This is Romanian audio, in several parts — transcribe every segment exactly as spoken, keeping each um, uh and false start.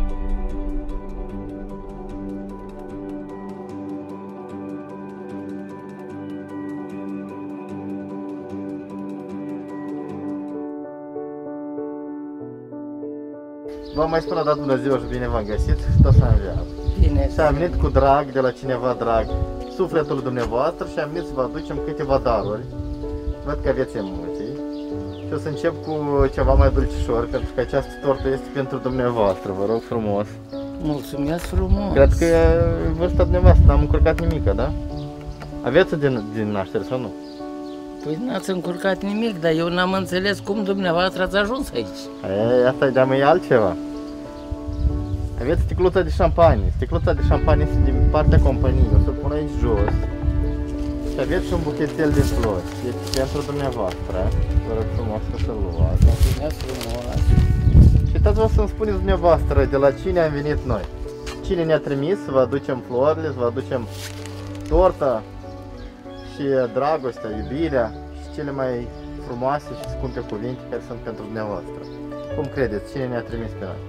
V-am mai spus la dat Dumnezeu și bine v-am găsit și tot s-a înviat. Bine. Și am venit cu drag de la cineva drag sufletul dumneavoastră și am venit să vă aducem câteva daruri. Văd că aveți emoții. Și o să încep cu ceva mai dulcișor, pentru că această tortă este pentru dumneavoastră, vă rog frumos. Mulțumesc frumos. Cred că e vârsta dumneavoastră, n-am încurcat nimica, da? Aveți din, din naștere sau nu? Păi n-ați încurcat nimic, dar eu n-am înțeles cum dumneavoastră ați ajuns aici. E, asta de mai e altceva. Aveți sticluța de șampanie. Sticluța de șampanie este din partea companiei. O să pun aici jos. Și aveți și un buchetel de flori. Este pentru dumneavoastră. Vă rog frumos să luați. Mulțumesc frumos. Și uitați-vă să-mi spuneți dumneavoastră de la cine am venit noi. Cine ne-a trimis să vă aducem florile, să vă aducem torta și dragostea, iubirea și cele mai frumoase și scumpe cuvinte care sunt pentru dumneavoastră. Cum credeți? Cine ne-a trimis pe noi?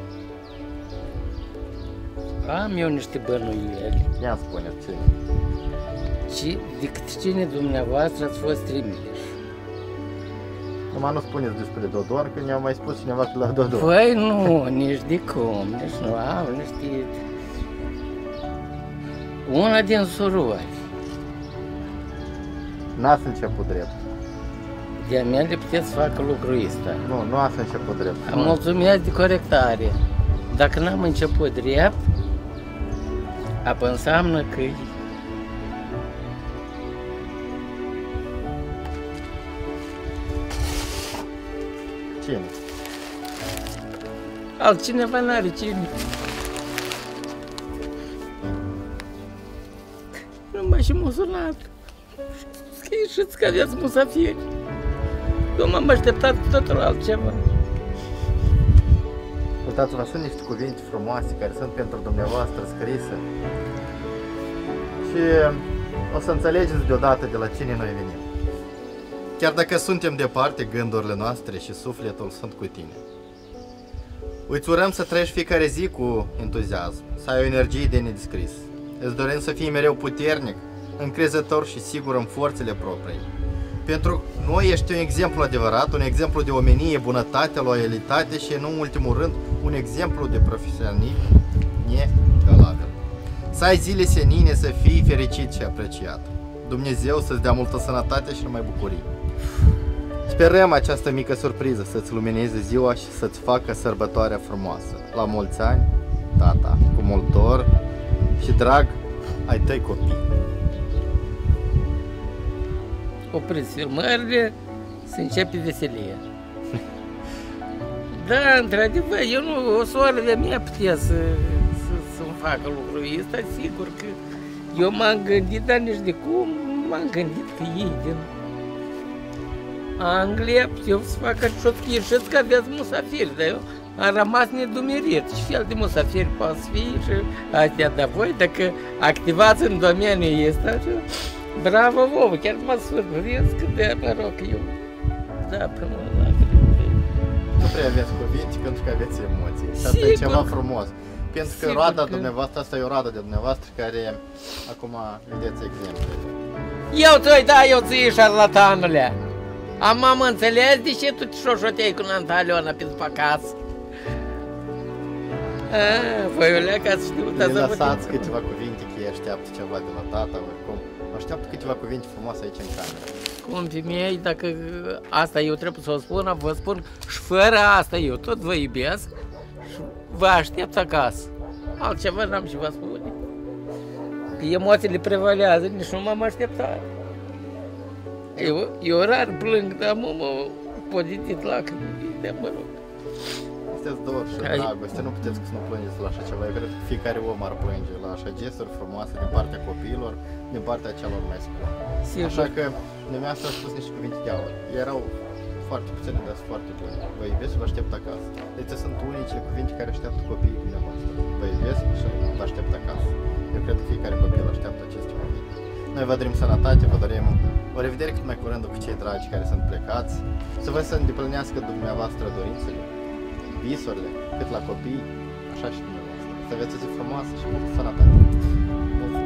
Am eu niște bănuieli. Ia spuneți cine. Și decât cine dumneavoastră ați fost trimiși? Numai nu spuneți despre Dodon, că ne-a mai spus cineva că la Dodon. Păi nu, nici de cum, nici nu am niște... Una din surori. N-ați început drept. De-a mea le puteți să facă lucrul ăsta. Nu, nu ați început drept. Am mulțumit de corectare. Dacă n-am început drept, apă înseamnă că cine? altcineva n-are cine. Numai și m-a sunat. Știți că aveați musafiri. Eu m-am așteptat cu totul altceva. Uitați-vă, sunt niște cuvinte frumoase care sunt pentru dumneavoastră scrise. Și o să înțelegeți deodată de la cine noi venim. Chiar dacă suntem departe, gândurile noastre și sufletul sunt cu tine. Îți urăm să trăiești fiecare zi cu entuziasm, să ai o energie de nedescris. Îți dorim să fii mereu puternic, încrezător și sigur în forțele proprii. Pentru noi ești un exemplu adevărat, un exemplu de omenie, bunătate, loialitate și, în ultimul rând, un exemplu de profesionism negalabil. Să ai zile senine, să fii fericit și apreciat. Dumnezeu să-ți dea multă sănătate și numai bucurii. Sperăm această mică surpriză să-ți lumineze ziua și să-ți facă sărbătoarea frumoasă. La mulți ani, tata, cu mult dor și drag ai tăi copii. Opriți filmările, să începe veselia. Da, într-adevăr, eu nu, o soră de mea putea să, să, să-mi facă lucrul ăsta, sigur că eu m-am gândit, dar nici de cum m-am gândit că ei din Anglia puteau să facă șotchii. Știți că aveați musafiri, dar eu am rămas nedumerit. Ce fel de musafiri poate fi și astea, dar voi, dacă activați în domeniul ăsta, bravo vouă, chiar mă surprins că de mă rog eu. Da, până la nu prea aveți cuvinte pentru că aveți emoții. Și asta e ceva frumos. Pentru că roada că... dumneavoastră, asta e o roadă de dumneavoastră care acum vedeți exemple. Eu ți-o da, eu ți-i șarlatanule. Am am înțeles de ce tu te șoșoteai cu Nanta Aliona pe după acasă. Ah, voi o leacă ați știut, ați avut. Lăsați câteva cuvinte că ei așteaptă ceva de la tata, oricum. Așteaptă câteva cuvinte frumoase aici în cameră. Cum femei, dacă asta eu trebuie să o spun, vă spun și fără asta eu tot vă iubesc și vă aștept acasă. Altceva n-am și vă spune. Că emoțiile prevalează, nici nu m-am așteptat. Eu, eu rar plâng, dar mă, mă pozitiv lacrimi, de mă rog. Sunteți dor și dragoste, nu puteți să nu plângeți la așa ceva. Eu cred că fiecare om ar plânge la așa gesturi frumoase din partea copiilor, din partea celor mai scumpi. Așa că dumneavoastră a spus niște cuvinte de aur. Erau foarte puține, dar sunt foarte bune. Vă iubesc și vă aștept acasă. Deci sunt unicele cuvinte care așteaptă copiii dumneavoastră. Vă iubesc și vă aștept acasă. Eu cred că fiecare copil așteaptă aceste cuvinte. Noi vă dorim sănătate, vă dorim o revedere cât mai curând cu cei dragi care sunt plecați. Să vă să îndeplinească dumneavoastră dorințele, visurile, cât la copii, așa și dumneavoastră. Să aveți o zi frumoasă și multă sănătate.